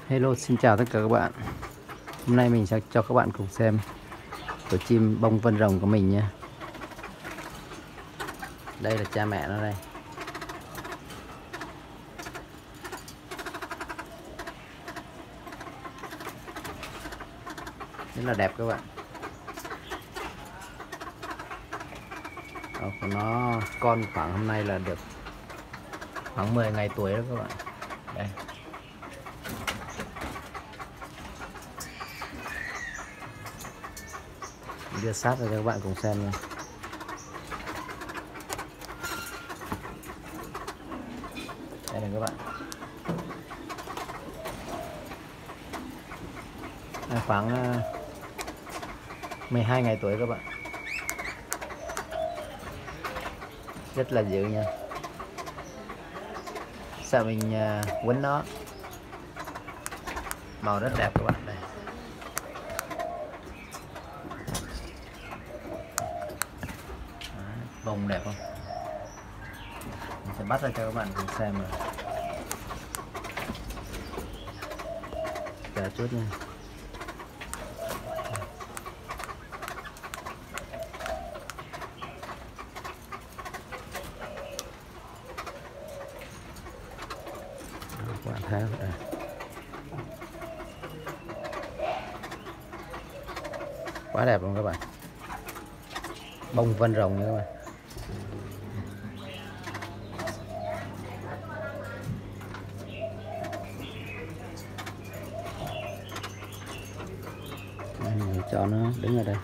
Hello, xin chào tất cả các bạn. Hôm nay mình sẽ cho các bạn cùng xem tổ chim bông vân rồng của mình nha. Đây là cha mẹ nó đây. Rất là đẹp các bạn. Của nó con khoảng hôm nay là được khoảng 10 ngày tuổi đó các bạn. Đây. Đưa sát ra cho các bạn cùng xem nha. Đây là các bạn. Khoảng 12 ngày tuổi các bạn. Rất là dữ nha. Sợ mình quấn nó. Màu rất đẹp các bạn đây. Bông đẹp không? Mình sẽ bắt ra cho các bạn cùng xem rồi. Chờ chút nha. Các bạn thấy không? Quá đẹp luôn các bạn. Bông vân rồng nha các bạn. Mình cho nó đứng ở đây.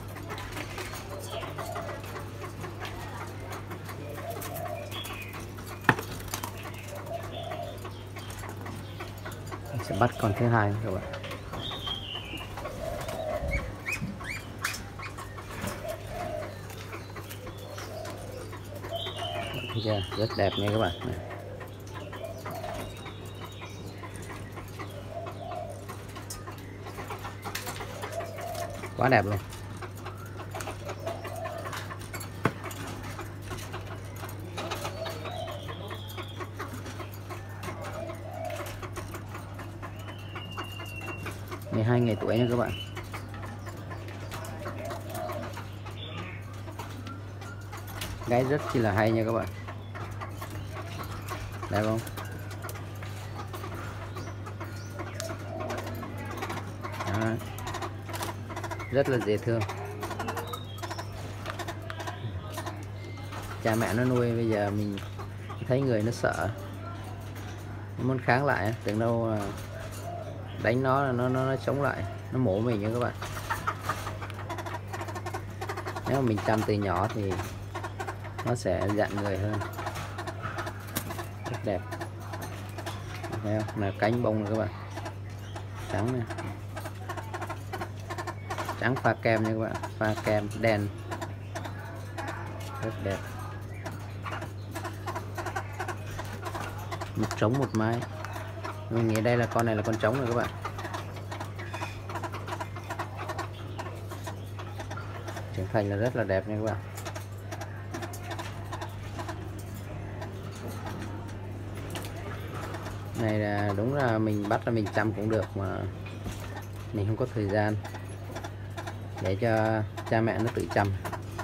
Mình sẽ bắt con thứ hai các bạn. Rất đẹp nha các bạn. Quá đẹp luôn. Ngày 2 ngày tuổi nha các bạn. Gáy rất chi là hay nha các bạn. Đẹp không? Đó. Rất là dễ thương. Cha mẹ nó nuôi bây giờ mình thấy người nó sợ, nó muốn kháng lại, tưởng đâu đánh nó chống lại, nó mổ mình nha các bạn. Nếu mà mình chăm từ nhỏ thì nó sẽ dặn người hơn. Rất đẹp. Thấy không? Là cánh bông này các bạn. Trắng này. Trắng pha kem nha các bạn. Pha kem đen. Rất đẹp. Một trống một mái. Mình nghĩ đây là con này là con trống rồi các bạn. Trưởng thành là rất là đẹp nha các bạn. Này là đúng là mình bắt là mình chăm cũng được mà mình không có thời gian để cho cha mẹ nó tự chăm.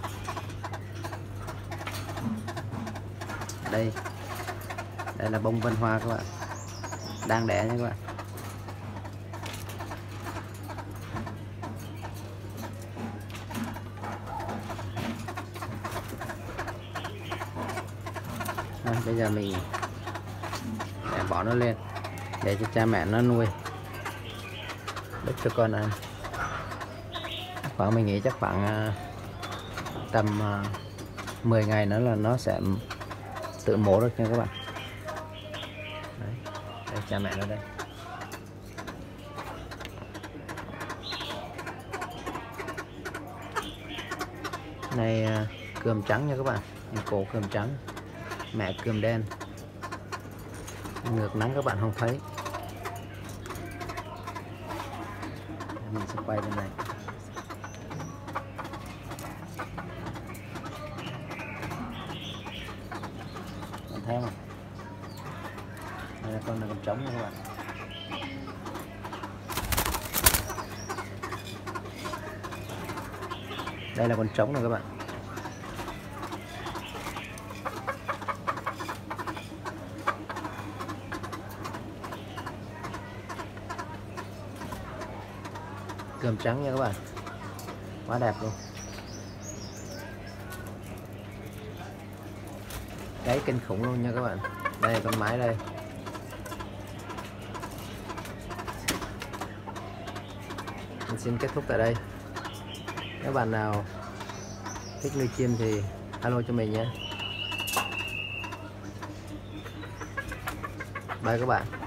Đây là bông vân hoa các bạn, đang đẻ nha các bạn. Bây giờ mình để bỏ nó lên để cho cha mẹ nó nuôi, đứt cho con ăn. Khoảng mình nghĩ chắc khoảng tầm 10 ngày nữa là nó sẽ tự mổ được nha các bạn. Đấy, đây cha mẹ nó đây. Này cườm trắng nha các bạn, cổ cườm trắng, mẹ cườm đen. Ngược nắng các bạn không thấy. Mình sẽ quay bên này. Bạn thấy không? Đây là con trống nha các bạn. Đây là con trống này các bạn. Cơm trắng nha các bạn, quá đẹp luôn. Gáy kinh khủng luôn nha các bạn. Đây là con mái đây. Mình xin kết thúc tại đây. Các bạn nào thích nuôi chim thì alo cho mình nhé. Bye các bạn.